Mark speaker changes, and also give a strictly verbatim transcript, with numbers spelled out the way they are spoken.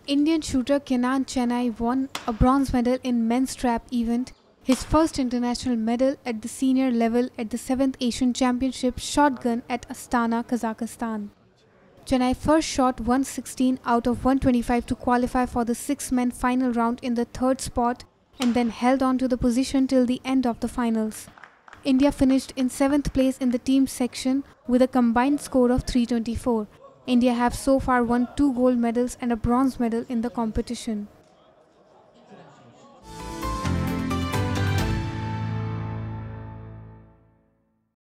Speaker 1: Indian shooter Kynan Chenai won a bronze medal in men's trap event, his first international medal at the senior level at the seventh Asian Championship shotgun at Astana, Kazakhstan. Chennai first shot one sixteen out of one twenty-five to qualify for the six-man final round in the third spot and then held on to the position till the end of the finals. India finished in seventh place in the team section with a combined score of three twenty-four. India have so far won two gold medals and a bronze medal in the competition.